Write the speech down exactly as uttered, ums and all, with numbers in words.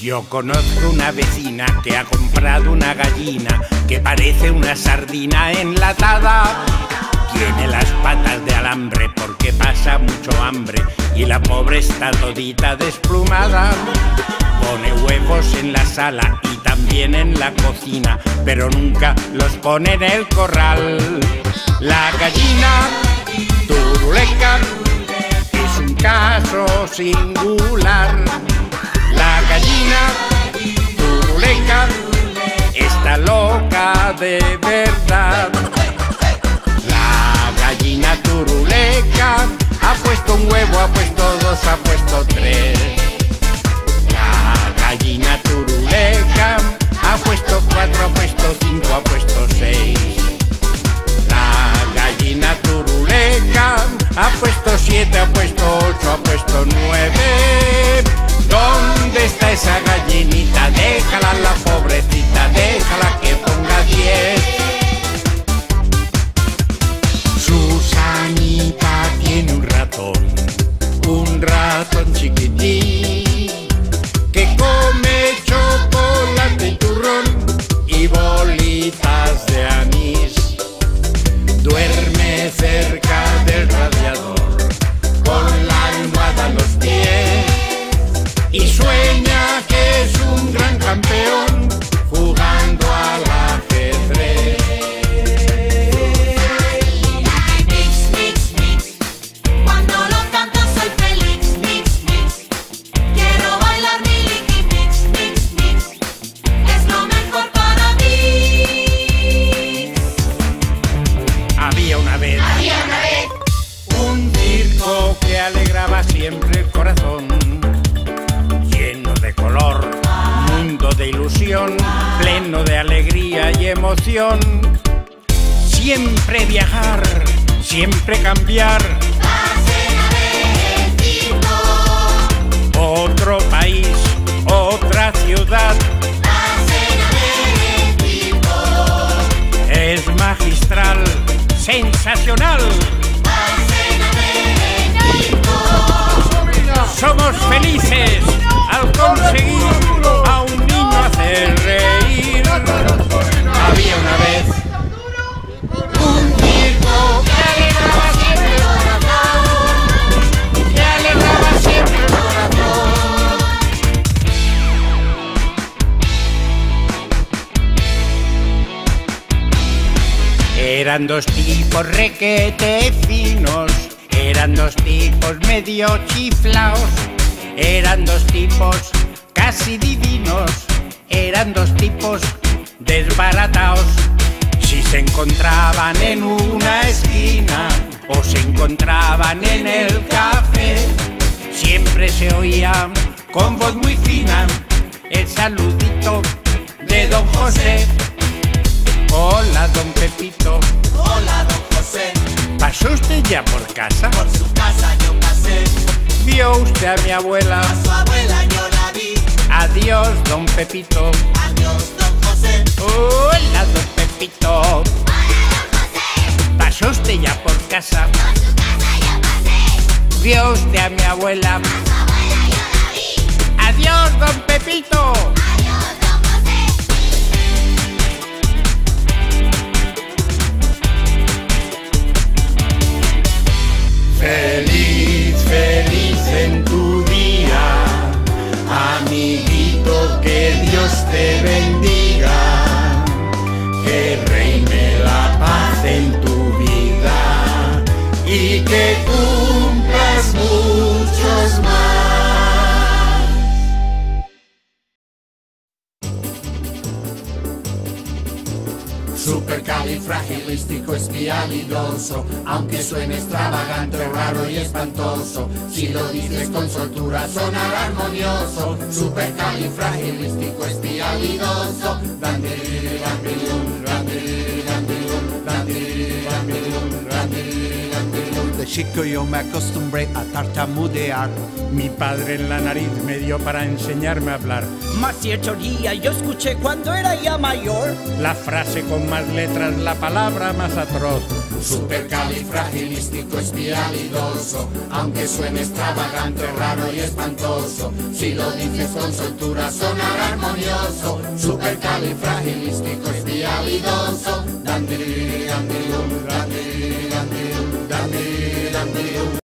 Yo conozco una vecina que ha comprado una gallina que parece una sardina enlatada. Tiene las patas de alambre porque pasa mucho hambre y la pobre está todita desplumada. Pone huevos en la sala y también en la cocina, pero nunca los pone en el corral. La gallina turuleca es un caso singular. La gallina turuleca está loca de verdad. La gallina turuleca ha puesto un huevo, ha puesto dos, ha puesto tres. La gallina turuleca ha puesto cuatro, ha puesto cinco, ha puesto seis. La gallina turuleca ha puesto siete, ha puesto ocho, ha puesto nueve. ¿Dónde está esa gallinita? Déjala, la pobrecita, déjala que ponga diez. Susanita tiene un ratón, un ratón chiquitín, que come chocolate y turrón y bolitas de anís. Duerme cerca del radiador con la almohada a los pies y sueña que es un gran campeón jugando al ajedrez. Mix, mix, mix, cuando lo canto soy feliz. Mix, mix, quiero bailar mi liqui. Mix, mix, mix, es lo mejor para mí. Había una vez, Había una vez un circo que alegraba siempre el corazón, lleno de color, mundo de ilusión, pleno de alegría y emoción. Siempre viajar, siempre cambiar, pasen a ver el circo. otro país, otra ciudad. Pasen a ver el circo. Es magistral, sensacional. Pasen a ver el circo. Somos felices al conseguir a un niño hacer reír. Había una vez un circo que alegraba siempre el corazón, que alegraba siempre el corazón. Eran dos tipos requete finos, eran dos tipos medio chiflaos, eran dos tipos casi divinos, eran dos tipos desbarataos. Si se encontraban en una esquina o se encontraban en el café, siempre se oía con voz muy fina el saludito de don José. Hola, don Pepito. Hola, don José, ¿Pasó usted ya por casa? por su casa yo pasé, ¿Vio usted a mi abuela? a su abuela yo la vi. Adiós, don Pepito. Adiós, don José, Hola, don Pepito. ¿Pasó usted ya por casa? ¿Vio usted a mi abuela? Adiós, don Pepito. Feliz, feliz en tu día, amiguito, que Dios te bendiga, que reine la paz en tu vida y que cumplas muchos más. Supercalifragilisticoespialidoso, aunque suene extravagante, raro y espantoso, si lo dices con soltura sonará armonioso. Supercalifragilisticoespialidoso, dandiri, dandirium, dandiri, dandirium, dandiri, dandirium, dandiri, dandirium, de chico yo me acostumbré a tartamudear. Mi padre en la nariz me dio para enseñarme a hablar. Mas cierto día yo escuché cuando era ya mayor La frase con más letras, la palabra más atroz. Supercalifragilístico espialidoso, aunque suene extravagante, raro y espantoso, si lo dices con soltura sonará armonioso. Supercalifragilístico espialidoso, dandiri, dandiri, dandiri.